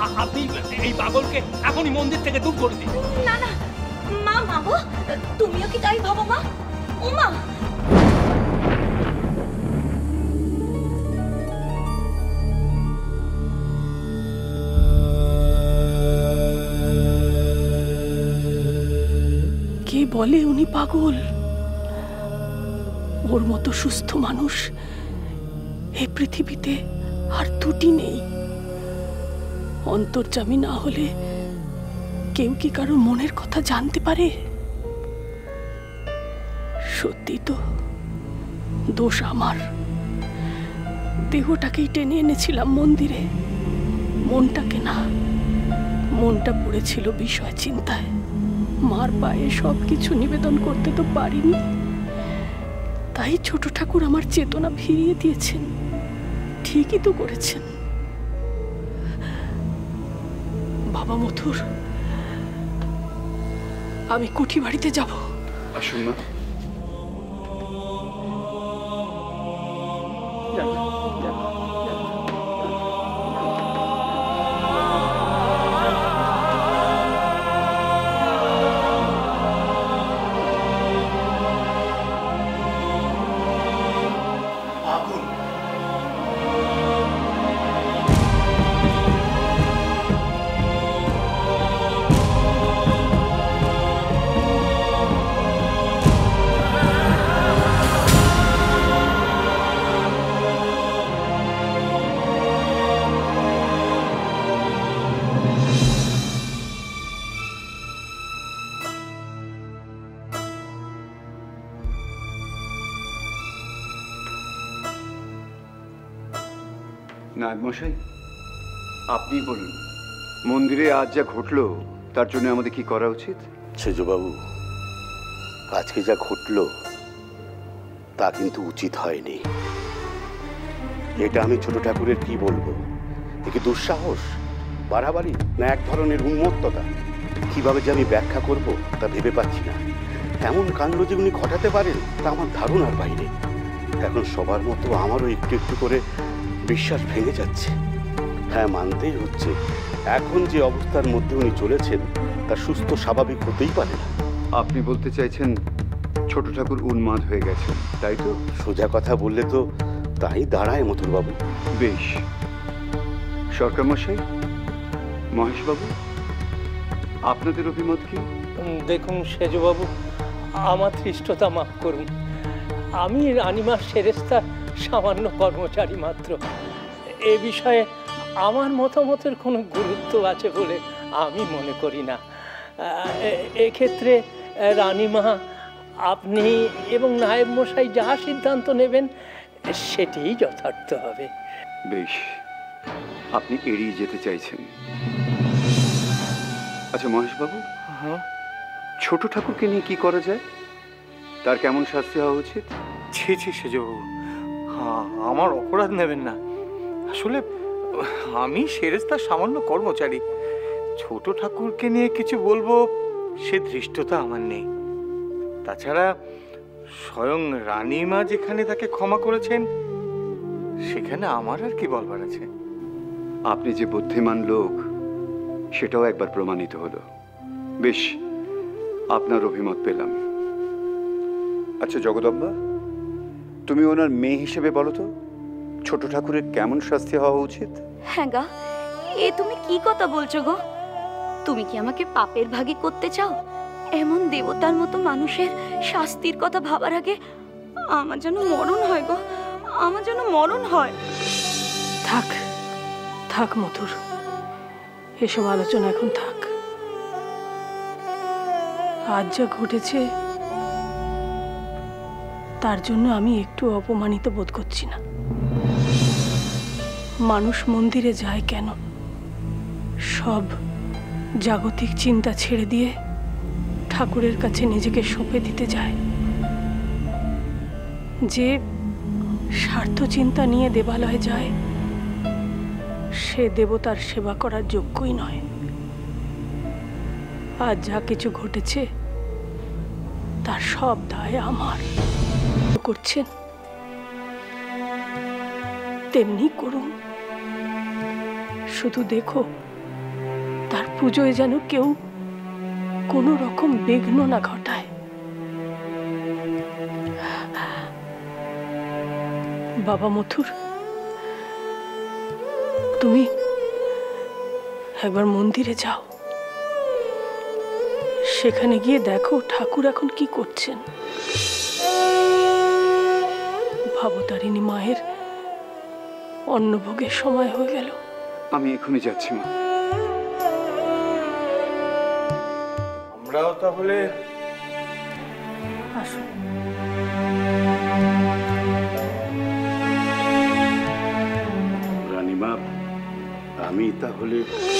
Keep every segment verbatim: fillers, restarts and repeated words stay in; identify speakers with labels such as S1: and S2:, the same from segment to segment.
S1: আপনি এই পাগলকে এখনই মন্দির থেকে দূর করে দিন।
S2: না না মা, মা গো, তুমিও কি তাই ভাবো মা? ও মা,
S3: কে বলে উনি পাগল? ওর মতো সুস্থ মানুষ এই পৃথিবীতে আর দুটি নেই। অন্তর্যামী না হলে কেউ কি কারো মনের কথা জানতে পারে? সত্যি তো দোষ আমার। দেহটাকেই টেনে এনেছিলাম মন্দিরে, মনটাকে না। মনটা পড়েছিল বিষয় চিন্তায়। মার পায়ে সবকিছু নিবেদন করতে তো পারিনি, তাই ছোট ঠাকুর আমার চেতনা ফিরিয়ে দিয়েছেন। ঠিকই তো করেছেন। বাবা মথুর, আমি কুঠি বাড়িতে যাব।
S4: আসুন মা। নায়ক মশাই, আপনি বলুন, মন্দিরে আজ যা ঘটলো তার জন্য আমাদের কি করা উচিত?
S5: সেজবাবু, আজকে যা ঘটলো তা কিন্তু উচিত হয়নি। এটা আমি ছোট ঠাকুরের কি বলবো? একে দুঃসাহস, বাড়াবাড়ি, না এক ধরনের উন্মত্ততা? কিভাবে যে আমি ব্যাখ্যা করব তা ভেবে পাচ্ছি না। এমন কাণ্ড যে উনি ঘটাতে পারেন তা আমার ধারণার বাইরে। এখন সবার মতো আমারও একটু একটু করে বিশ্বাস ভেঙে যাচ্ছে। হ্যাঁ, মানতেই হচ্ছে এখন যে অবস্থার মধ্যে উনি চলেছেন তা সুস্থ স্বাভাবিক হতেই পারে না।
S4: আপনি বলতে চাইছেন ছোট ঠাকুর উন্মাদ হয়ে গেছেন, তাই তো?
S5: সোজা কথা বললে তো তাই দাঁড়ায় মথুরবাবু।
S4: বেশ, সরকার মশাই, মহেশবাবু, আপনাদের অভিমত কি?
S1: দেখুন সেজবাবু, আমার ধৃষ্টতা মাফ করুন। আমি রানীমার সেরেস্তার সামান্য কর্মচারী মাত্র। এ বিষয়ে আমার মতামতের কোনো গুরুত্ব আছে বলে আমি মনে করি না। এক্ষেত্রে রানীমা, আপনি এবং নায়েব মশাই যা সিদ্ধান্ত নেবেন সেটিই যথার্থ হবে।
S4: বেশ, আপনি এড়িয়ে যেতে চাইছেন। আচ্ছা মহেশবাবু,
S1: হ্যাঁ,
S4: ছোট ঠাকুরকে নিয়ে কি করা যায়? তার কেমন শাস্তি হওয়া উচিত?
S6: ছি ছি সেজবাবু, আমার অপরাধ নেবেন না। আসলে আমি সেরেস্তার সামান্য কর্মচারী। ছোট ঠাকুরকে নিয়ে কিছু বলবো সে ধৃষ্টতা আমার নেই। তাছাড়া স্বয়ং রানীমা যেখানে তাকে ক্ষমা করেছেন সেখানে আমার আর কি বলবার আছে?
S4: আপনি যে বুদ্ধিমান লোক সেটাও একবার প্রমাণিত হলো। বেশ, আপনার অভিমত পেলাম। আচ্ছা জগদম্বা, তুমি ওনার মেয়ে হিসেবে বলো তো, ছোট ঠাকুরের কেমন শাস্তি হওয়া উচিত?
S2: হ্যাঁ গা, এ তুমি কি কথা বলছো গো? তুমি কি আমাকে পাপের ভাগী করতে চাও? এমন দেবতার মতো মানুষের শাস্তির কথা ভাবার আগে আমার যেন মরণ হয় গো, আমার যেন মরণ হয়।
S3: থাক থাক মথুর, এসব আলোচনা এখন থাক। আজ যা ঘটেছে তার জন্য আমি একটু অপমানিত বোধ করছি না। মানুষ মন্দিরে যায় কেন? সব জাগতিক চিন্তা ছেড়ে দিয়ে ঠাকুরের কাছে নিজেকে সঁপে দিতে যায়। যে স্বার্থ চিন্তা নিয়ে দেবালয়ে যায় সে দেবতার সেবা করার যোগ্যই নয়। আজ যা কিছু ঘটেছে তার সব দায় আমার। করছেন তেমনি করুন, শুধু দেখো তার পুজোয় যেন কেউ কোনো রকম বিঘ্ন না ঘটায়। বাবা মথুর, তুমি একবার মন্দিরে যাও, সেখানে গিয়ে দেখো ঠাকুর এখন কি করছেন। ভবতারিণী মায়ের অন্নভোগের সময় হয়ে গেল।
S4: আমি এখনই যাচ্ছি মা।
S6: আমরাও তাহলে
S3: আসুন।
S5: রানীমা, আমি তাহলে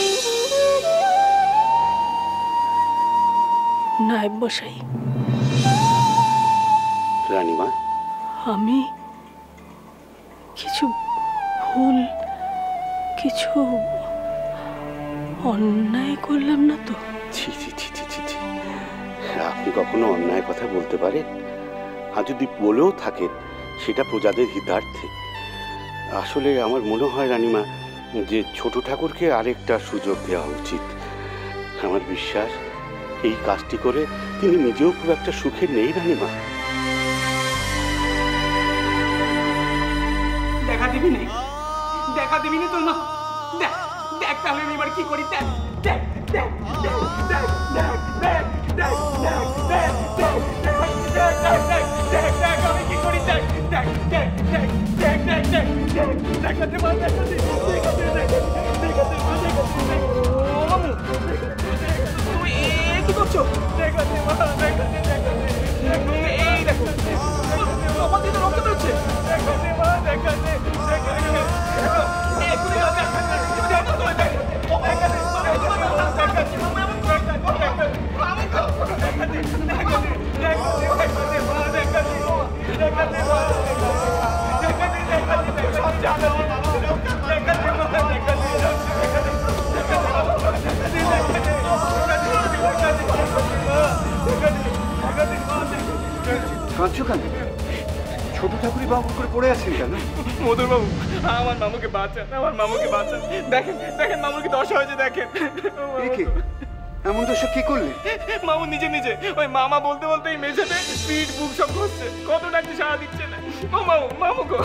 S3: নায়েব মশাই,
S5: রানীমা,
S3: আমি কিছু ভুল, কিছু অন্যায় করলাম না তো?
S5: ছি ছি ছি ছি ছি ছি। আপনি কখনো অন্যায় কথা বলতে পারেন? আর যদি বলেও থাকেন সেটা প্রজাদের হিতার্থে। আসলে আমার মনে হয় রানীমা যে ছোট ঠাকুরকে আরেকটা সুযোগ দেওয়া উচিত। আমার বিশ্বাস এই কাজটি করে তিনি নিজেও খুব একটা সুখে নেই রানীমা।
S7: দেখা দিবি নেই, দেখা দিবি নি তোর মা। দেখ দেখ তাহলে আমি এবার কি করি। দেখ দেখ দেখ দেখ দেখ দেখ দেখ দেখ দেখ দেখ দেখ দেখ দেখ দেখ দেখ আমি কি করি। দেখ দেখ দেখ দেখ দেখ দেখ দেখ দেখ দেখাতে মা, দেখাতে দেখাতে দেখাতে মা, দেখাতে। ও মামু, তুমি এ কি করছো? দেখাতে মা, দেখাতে দেখাতে। এই দেখো আমার দিকে রক্ত বেরোচ্ছে। দেখাতে মা, দেখাতে দেখাতে। এক্ষুনি দেখাতে দেখো তুমি দেখ। ও দেখাতে দেখাতে দেখাতে দেখাতে দেখাতে দেখাতে মা, দেখাতে দেখাতে মা, দেখাতে দেখাতে সব জানো। দেখাতে মা, দেখাতে
S4: কাঁদছো কেন? ছোট ঠাকুরই বাবু করে পড়ে আছেন কেন?
S7: মধুর বাবু, আমার মামুকে বাঁচান, আমার মামুকে বাঁচান। দেখেন দেখেন মামুর কি দশা হয়েছে দেখেন।
S4: কি এমন দোষ কি করলে?
S7: মামু নিজে নিজে ওই মামা বলতে বলতে এই মেঝেতে পিঠ বুক সব ঘষছে। কত ডাকছে সারা দিচ্ছে না। ও মামু, মামু গো।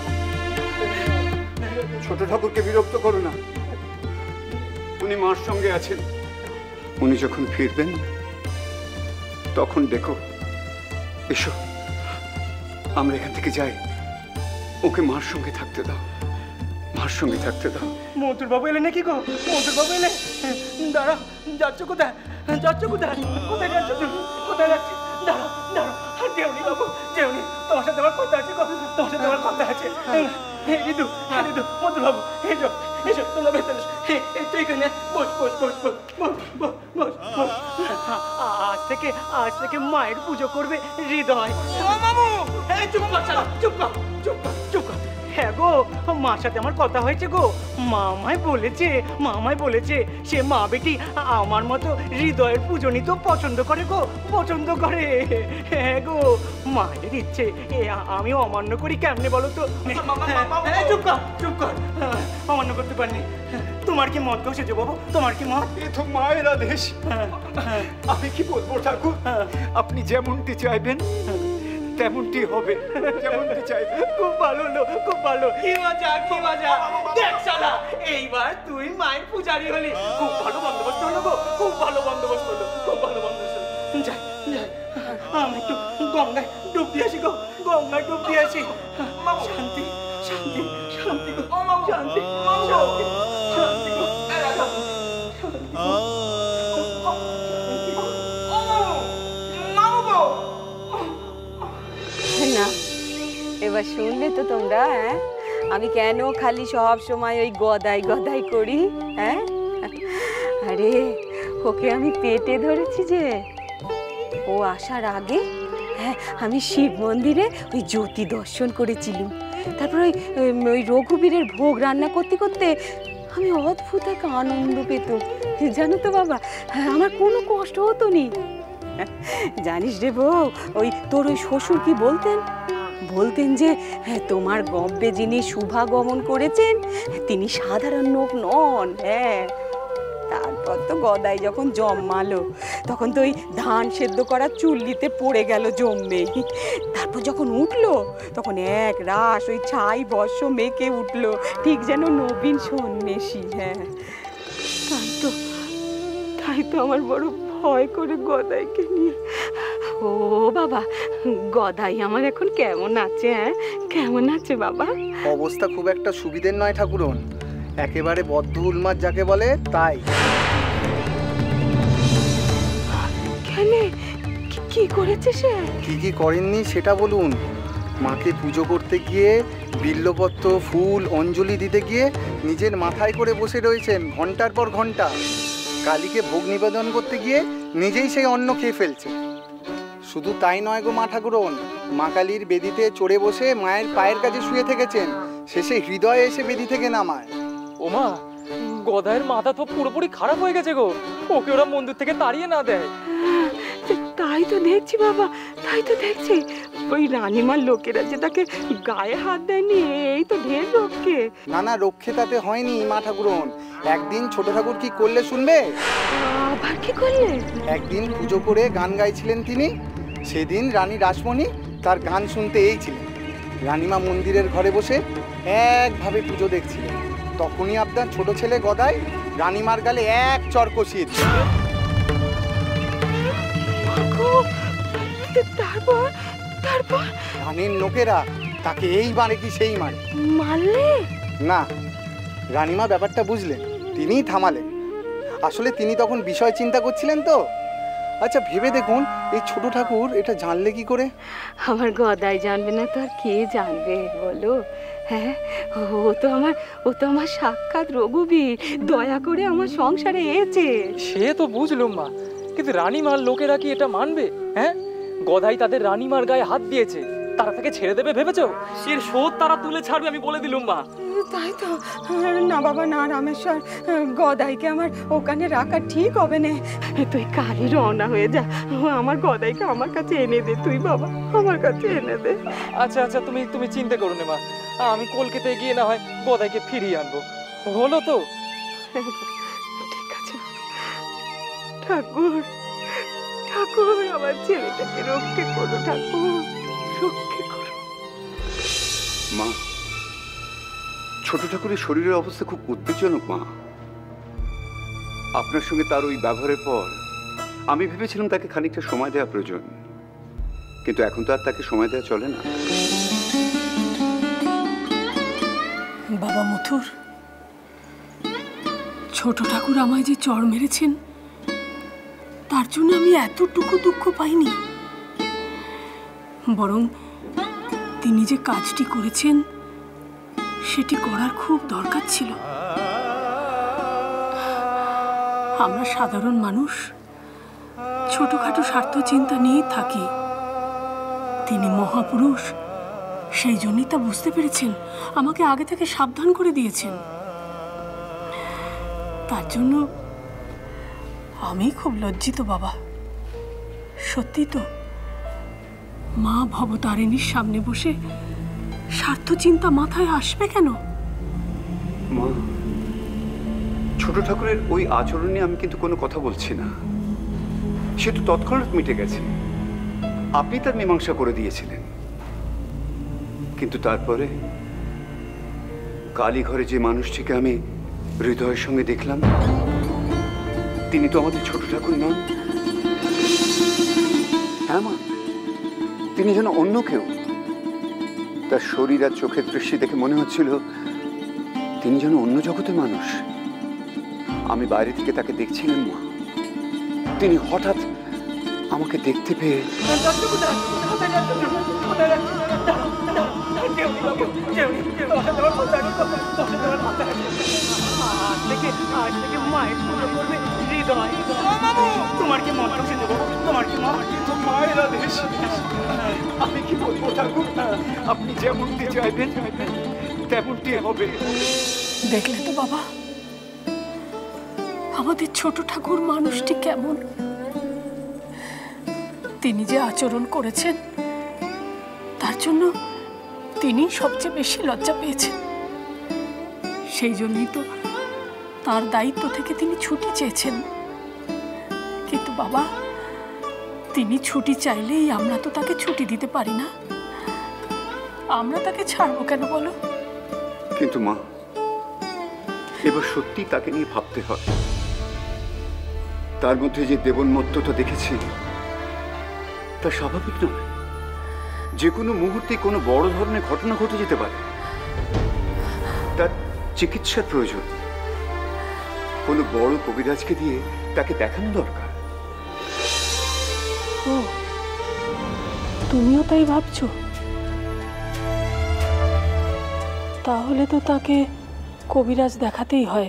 S4: ছোট ঠাকুরকে বিরক্ত করো না, উনি মার সঙ্গে আছেন। উনি যখন ফিরবেন তখন দেখো। এসো আমরা এখান থেকে যাই, ওকে মার সঙ্গে থাকতে দাও, মার সঙ্গে থাকতে দাও।
S7: মধুর বাবু এলে নাকি গো? মধুর বাবু এলে? দাঁড়া, যাচ্ছ কোথায়? যাচ্ছ কোথায়? কোথায় যাচ্ছ তুমি? কোথায় যাচ্ছ? দাঁড়া দাঁড়া, যেওনি বাবু, যেওনি। তোমার সাথে আমার কথা আছে গো, তোমার সাথে আমার কথা আছে। হে রিদু, হ্যাঁ রিদু, মধুর বাবু, এসো এসো, তোমরা ভেতরে এসো। এই তো এখানে বস বস বস বস বস বস বস বস। আজ থেকে আজ থেকে মায়ের পুজো করবে হৃদয়। ও মামু, এই চুপ কর, চুপ কর চুপ কর চুপ কর। হ্যাঁ গো, মার সাথে আমার কথা হয়েছে গো। মামাই বলেছে মামাই বলেছে সে মা বেটি আমার মতো হৃদয়ের পুজো নিতে পছন্দ করে গো, পছন্দ করে। হ্যাঁ গো, মায়ের ইচ্ছে এ আমি অমান্য করি কেমনে বলো তো? চুপ কর চুপ কর, অমান্য করতে পারিনি। তোমার কি মত গো সেজো বাবু? তোমার কি মত?
S1: এ তো মায়ের আদেশ, আমি কি বলবো ঠাকুর? আপনি যেমনটি চাইবেন তেমনটি হবে, যেমনটি চাইবেন।
S7: খুব ভালো হলো, খুব ভালো। কি মজা, কি মজা। দেখ শালা, এইবার তুই মায়ের পূজারি হলি। খুব ভালো বন্দোবস্ত হলো গো, খুব ভালো বন্দোবস্ত হলো, খুব ভালো বন্দোবস্ত হলো। যাই যাই, আমি একটু গঙ্গায় ডুব দিয়ে আসি গো, গঙ্গায় ডুব দিয়ে আসি। শান্তি শান্তি শান্তি গো, শান্তি শান্তি শান্তি গো।
S8: না, এবার শুনলে তো তোমরা, হ্যাঁ আমি কেন খালি সব সময় ওই গদাই গদাই করি? হ্যাঁ, আরে ওকে আমি পেটে ধরেছি যে ও আসার আগে হ্যাঁ আমি শিব মন্দিরে ওই জ্যোতি দর্শন করেছিলাম। তারপর ওই ওই রঘুবীরের ভোগ রান্না করতে করতে আমি অদ্ভুত এক আনন্দ পেতাম, জানো তো বাবা। আমার কোনো কষ্ট হতো নি। জানিস রে বউ, ওই তোর ওই শ্বশুর কি বলতেন? বলতেন যে তোমার গব্বে যিনি শুভাগমন করেছেন তিনি সাধারণ লোক নন। হ্যাঁ, তারপর তারপর তো গদাই যখন জন্মালো তখন তো ওই ধান সেদ্ধ করা চুল্লিতে পড়ে গেল জম্মে। তারপর যখন উঠলো তখন এক রাস ওই ছাই বর্ষ মেখে উঠলো, ঠিক যেন নবীন সন্ন্যাসী। হ্যাঁ, তাই তো তাই তো আমার বড় ভয় করে গদাইকে নিয়ে। ও বাবা, গদাই আমার এখন কেমন আছে? হ্যাঁ, কেমন আছে বাবা?
S9: অবস্থা খুব একটা সুবিধের নয় ঠাকুরন, একেবারে বদ্ধ উন্মাদ যাকে বলে তাই।
S8: কেন, কি করেছে সে?
S9: কি কি করেননি সেটা বলুন। মাকে পুজো করতে গিয়ে বিল্লপত্র ফুল অঞ্জলি দিতে গিয়ে নিজের মাথায় করে বসে রয়েছেন ঘন্টার পর ঘন্টা। কালীকে ভোগ নিবেদন করতে গিয়ে নিজেই সেই অন্ন খেয়ে ফেলছে। শুধু তাই নয় গো মা ঠাকুরন, মা কালীর বেদিতে চড়ে বসে মায়ের পায়ের কাছে শুয়ে থেকেছেন, শেষে হৃদয়ে এসে বেদি থেকে নামায়।
S10: ওমা, গদাইয়ের মাথা তো পুরোপুরি খারাপ হয়ে গেছে গো, ওকে ওরা মন্দির থেকে তাড়িয়ে না দেয়।
S8: তাই তো দেখছি বাবা, তাই তো দেখছি। ওই রানীমার লোকেরা যে তাকে গায়ে হাত দেয়নি, এই তো ঢের রক্ষে।
S9: না না, রক্ষে তাতে হয়নি মা ঠাকুরন। একদিন ছোট ঠাকুর কি করলে শুনবে?
S8: আবার কি করলে?
S9: একদিন পুজো করে গান গাইছিলেন তিনি। সেদিন রানী রাসমণি তার গান শুনতে এই ছিলেন। রানীমা মন্দিরের ঘরে বসে একভাবে পুজো দেখছিলেন। তখনই আপনার ছোট ছেলে গদাই রানীমার গালে এক চর কষিয়ে দিল।
S8: তারপর তারপর
S9: রানীর লোকেরা তাকে এই মারে কি সেই মারে।
S8: মারলে
S9: না, রানীমা ব্যাপারটা বুঝলেন, তিনিই থামালেন। আসলে তিনি তখন বিষয় চিন্তা করছিলেন তো। আচ্ছা ভেবে দেখুন, এই ছোট ঠাকুর এটা জানলে কি করে?
S8: আমার গদাই জানবে না তো আর কে জানবে বলো? হ্যাঁ, ও তো আমার ও তো আমার সাক্ষাৎ রঘুবীর, দয়া করে আমার সংসারে এসেছে।
S10: সে তো বুঝলুম মা, কিন্তু রানীমার লোকেরা কি এটা মানবে? হ্যাঁ, গদাই তাদের রানীমার গায়ে হাত দিয়েছে, তারা তাকে ছেড়ে দেবে ভেবেছো? এর শোধ তারা তুলে ছাড়বে, আমি বলে দিলুম মা।
S8: তাই তো। না বাবা না, রামেশ্বর, গদাইকে আমার ওখানে রাখা ঠিক হবে না। তুই কালই রওনা হয়ে যা, আমার গদাইকে আমার কাছে এনে দে। তুই বাবা আমার কাছে এনে দে।
S10: আচ্ছা আচ্ছা, তুমি তুমি চিন্তা করো না মা, আমি কলকাতায় গিয়ে না হয় গদাইকে ফিরিয়ে আনবো, হলো তো?
S8: ঠিক আছে ঠাকুর, ঠাকুর আমার ছেলেটাকে রক্ষে করো ঠাকুর, রক্ষে করো।
S4: মা, ছোট ঠাকুরের শরীরের অবস্থা খুব উদ্বেগজনক মা। আপনার সঙ্গে তার ওই ব্যবহারের পর আমি ভেবেছিলাম তাকে খানিকটা সময় দেওয়া প্রয়োজন, কিন্তু এখন তো আর তাকে সময় দেওয়া চলে না।
S3: বাবা মথুর, ছোট ঠাকুর আমায় যে চড় মেরেছেন তার জন্য আমি এতটুকু দুঃখ পাইনি, বরং তিনি যে কাজটি করেছেন সেটি করার খুব দরকার ছিল। আমরা সাধারণ মানুষ ছোটখাটো স্বার্থ চিন্তা নিয়েই থাকি। তিনি মহাপুরুষ, সেই জন্যই তা বুঝতে পেরেছেন, আমাকে আগে থেকে সাবধান করে দিয়েছেন। তার জন্য আমি খুব লজ্জিত বাবা। সত্যি তো, মা ভবতারিণীর সামনে বসে স্বার্থ চিন্তা মাথায় আসবে কেন?
S4: মা, ছোট ঠাকুরের ওই আচরণ নিয়ে আমি কিন্তু কোনো কথা বলছি না, সে তো তৎক্ষণাৎ মিটে গেছে। আপনি তার মীমাংসা করে দিয়েছিলেন, কিন্তু তারপরে কালীঘরে যে মানুষটিকে আমি হৃদয়ের সঙ্গে দেখলাম, তিনি তো আমাদের ছোট ঠাকুর নন। হ্যাঁ মা, তিনি যেন অন্য কেউ। তার শরীর আর চোখের দৃষ্টি দেখে মনে হচ্ছিল তিনি যেন অন্য জগতের মানুষ। আমি বাইরে থেকে তাকে দেখছিলাম মা, তিনি হঠাৎ আমাকে দেখতে পেয়ে
S7: তোমার কি মন তোমার কি মায়ের আদেশ। আমি কি বলবো ঠাকুর, আপনি যেমনটি চাইবেন তেমনটি হবে।
S3: দেখলে তো বাবা, আমাদের ছোট ঠাকুর মানুষটি কেমন। তিনি যে আচরণ করেছেন তার জন্য তিনি সবচেয়ে বেশি লজ্জা পেয়েছেন। সেই জন্যই তো তার দায়িত্ব থেকে তিনি ছুটি চেয়েছেন, কিন্তু বাবা তিনি ছুটি চাইলেই আমরা তো তাকে ছুটি দিতে পারি না। আমরা তাকে ছাড়বো কেন বলো?
S4: কিন্তু মা, এবার সত্যি তাকে নিয়ে ভাবতে হয়। তার মধ্যে যে দেবন্মত্ততা দেখেছি তা স্বাভাবিক নয়। যে কোনো মুহূর্তে কোনো বড় ধরনের ঘটনা ঘটে যেতে পারে, তার চিকিৎসার প্রয়োজন। কোনো বড় কবিরাজকে দিয়ে তাকে দেখানো দরকার।
S3: ও, তুমিও তাই ভাবছো? তাহলে তো তাকে কবিরাজ দেখাতেই হয়।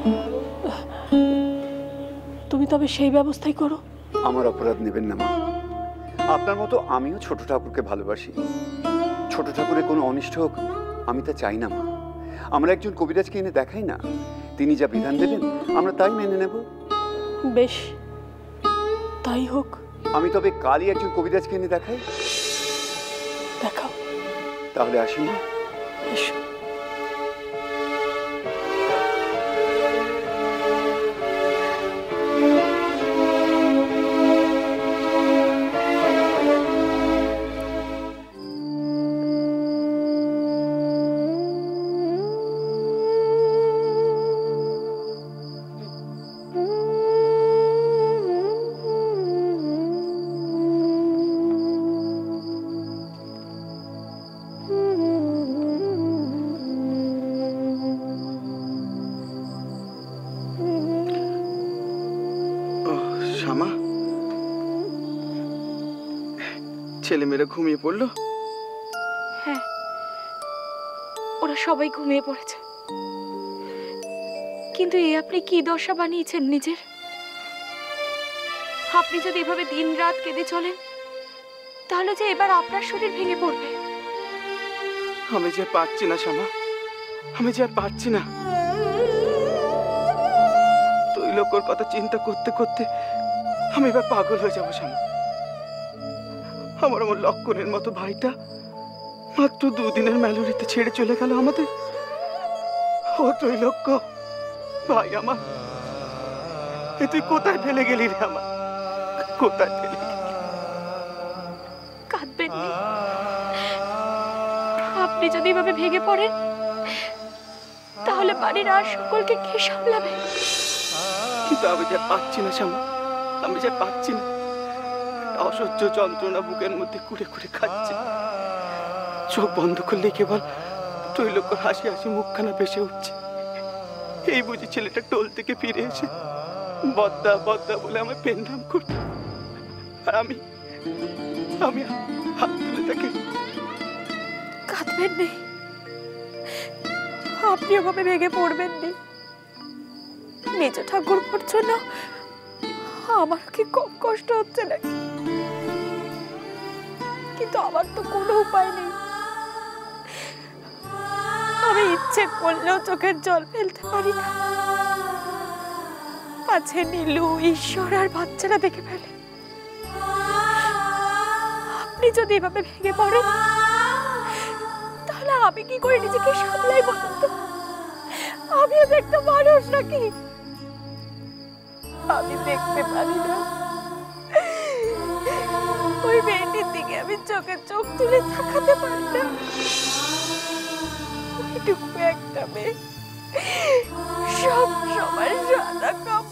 S3: তুমি তবে সেই ব্যবস্থাই করো।
S4: আমার অপরাধ নেবেন না মা। আপনার মতো আমিও ছোট ঠাকুরকে ভালোবাসি। ছোট ঠাকুরের কোনো অনিষ্ট হোক আমি তা চাই না মা। আমরা একজন কবিরাজকে এনে দেখাই না, তিনি যা বিধান দেবেন আমরা তাই মেনে নেব।
S3: বেশ, তাই হোক।
S4: আমি তবে কালই একজন কবিরাজকে এনে দেখাই।
S3: দেখাও।
S4: তাহলে আসি মা।
S3: এসো।
S11: ছেলেমেয়েরা ঘুমিয়ে পড়লো?
S2: হ্যাঁ, ওরা সবাই ঘুমিয়ে পড়েছে। কিন্তু এ আপনি কি দশা বানিয়েছেন নিজের? আপনি যদি এভাবে দিন রাত কেঁদে চলেন তাহলে যে এবার আপনার শরীর ভেঙে পড়বে।
S11: আমি যে পারছি না শ্যামা, আমি যে আর পারছি না। তৈলকর কথা চিন্তা করতে করতে আমি এবার পাগল হয়ে যাবো শ্যামা। আমার আমার লক্ষণের মতো ভাইটা মাত্র দুদিনের ম্যালোরিতে ছেড়ে চলে গেল আমাদের। ও ত্রৈলোক্য ভাই আমার, এ তুই কোথায় ফেলে গেলি রে আমার? কোথায় ফেলে গেলি?
S2: কাঁদবেন না। আপনি যদি এভাবে ভেঙে পড়েন তাহলে বাড়ির আর সকলকে কে সামলাবে?
S11: কিন্তু আমি যা পাচ্ছি না শ্যামা, আমি যা পাচ্ছি না। অসহ্য যন্ত্রণা বুকের মধ্যে কুড়ে কুড়ে খাচ্ছে। চোখ বন্ধ করলে কেবল ত্রৈলোক্যর হাসি হাসি মুখখানা ভেসে উঠছে। এই বুঝি ছেলেটা টোল থেকে ফিরে এসে বদ্দা বদ্দা বলে আমায় পেনধাম করত। আর আমি আমি হাত তুলে তাকে।
S2: কাঁদবেন নেই, আপনি ওভাবে ভেঙে পড়বেন নি। মেজ ঠাকুরপোর জন্য আমার কি কম কষ্ট হচ্ছে নাকি? কিন্তু আমার তো কোনো উপায় নেই। আমি ইচ্ছে করলেও চোখের জল ফেলতে পারি না। পাছে নীলু, ঈশ্বর আর বাচ্চারা দেখে ফেলে। আপনি যদি এভাবে ভেঙে পড়েন তাহলে আমি কি করে নিজেকে সামলাই বলুন তো? আমিও দেখতে মানুষ নাকি? আমি দেখতে পারি না। ওই মেয়েটির দিকে আমি চোখে চোখ তুলে তাকাতে পারি না। ওইটুকু একটা মেয়ে সব সময় সাদা কাপড়